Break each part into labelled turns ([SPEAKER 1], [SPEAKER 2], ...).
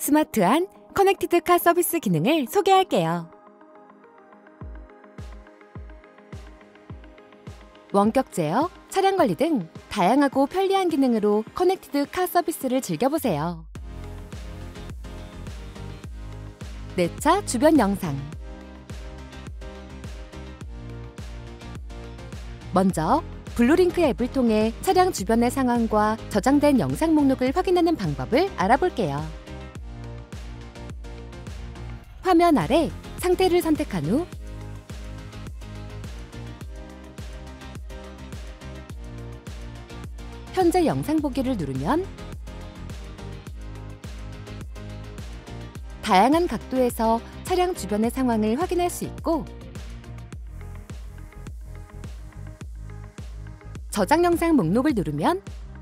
[SPEAKER 1] 스마트한 커넥티드 카 서비스 기능을 소개할게요. 원격 제어, 차량 관리 등 다양하고 편리한 기능으로 커넥티드 카 서비스를 즐겨보세요. 내 차 주변 영상. 먼저 블루링크 앱을 통해 차량 주변의 상황과 저장된 영상 목록을 확인하는 방법을 알아볼게요. 화면 아래 상태를 선택한 후 현재 영상 보기를 누르면 다양한 각도에서 차량 주변의 상황을 확인할 수 있고, 저장 영상 목록을 누르면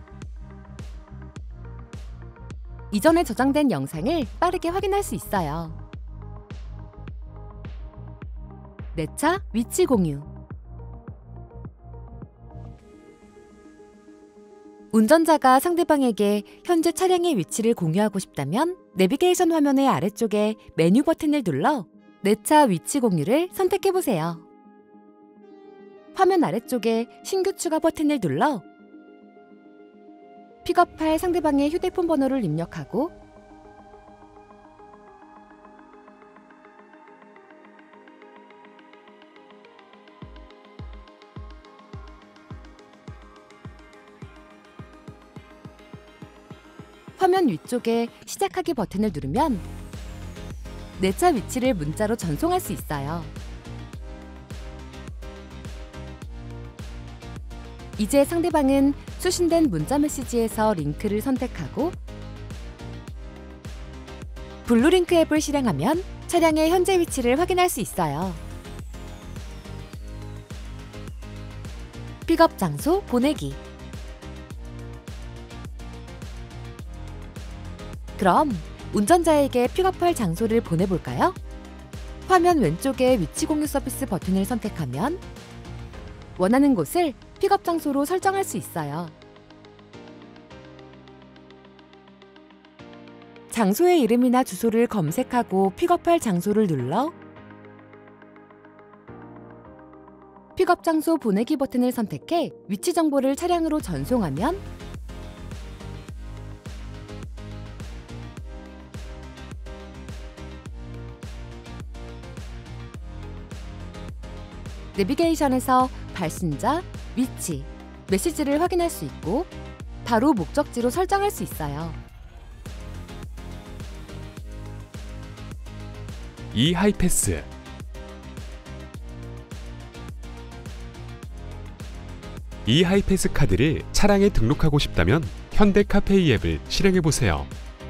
[SPEAKER 1] 이전에 저장된 영상을 빠르게 확인할 수 있어요. 내 차 위치 공유. 운전자가 상대방에게 현재 차량의 위치를 공유하고 싶다면 내비게이션 화면의 아래쪽에 메뉴 버튼을 눌러 내 차 위치 공유를 선택해보세요. 화면 아래쪽에 신규 추가 버튼을 눌러 픽업할 상대방의 휴대폰 번호를 입력하고 화면 위쪽에 시작하기 버튼을 누르면 내 차 위치를 문자로 전송할 수 있어요. 이제 상대방은 수신된 문자 메시지에서 링크를 선택하고 블루링크 앱을 실행하면 차량의 현재 위치를 확인할 수 있어요. 픽업 장소 보내기. 그럼 운전자에게 픽업할 장소를 보내볼까요? 화면 왼쪽에 위치 공유 서비스 버튼을 선택하면 원하는 곳을 픽업 장소로 설정할 수 있어요. 장소의 이름이나 주소를 검색하고 픽업할 장소를 눌러 픽업 장소 보내기 버튼을 선택해 위치 정보를 차량으로 전송하면 내비게이션에서 발신자, 위치, 메시지를 확인할 수 있고 바로 목적지로 설정할 수 있어요.
[SPEAKER 2] 이하이패스. 이하이패스 카드를 차량에 등록하고 싶다면 현대카페이 앱을 실행해보세요.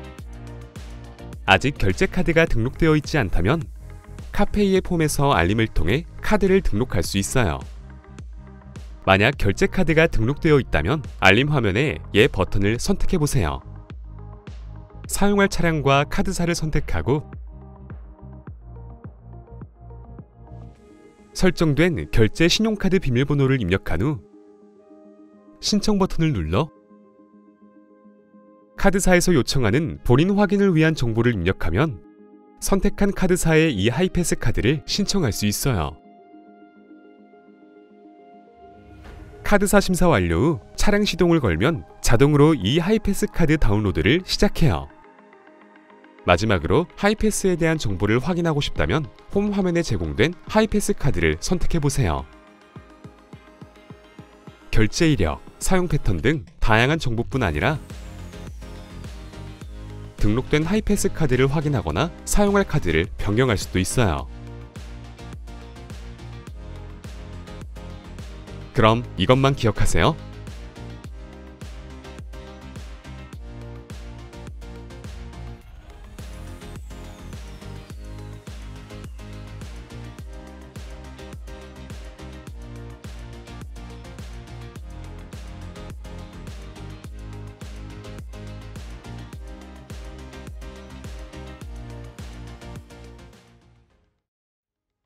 [SPEAKER 2] 아직 결제 카드가 등록되어 있지 않다면 카페이의 폼에서 알림을 통해 카드를 등록할 수 있어요. 만약 결제 카드가 등록되어 있다면 알림 화면에 예 버튼을 선택해보세요. 사용할 차량과 카드사를 선택하고 설정된 결제 신용카드 비밀번호를 입력한 후 신청 버튼을 눌러 카드사에서 요청하는 본인 확인을 위한 정보를 입력하면 선택한 카드사의 이하이패스 카드를 신청할 수 있어요. 카드사 심사 완료 후 차량 시동을 걸면 자동으로 이하이패스 카드 다운로드를 시작해요. 마지막으로 하이패스에 대한 정보를 확인하고 싶다면 홈 화면에 제공된 하이패스 카드를 선택해보세요. 결제 이력, 사용 패턴 등 다양한 정보뿐 아니라 등록된 하이패스 카드를 확인하거나 사용할 카드를 변경할 수도 있어요. 그럼 이것만 기억하세요.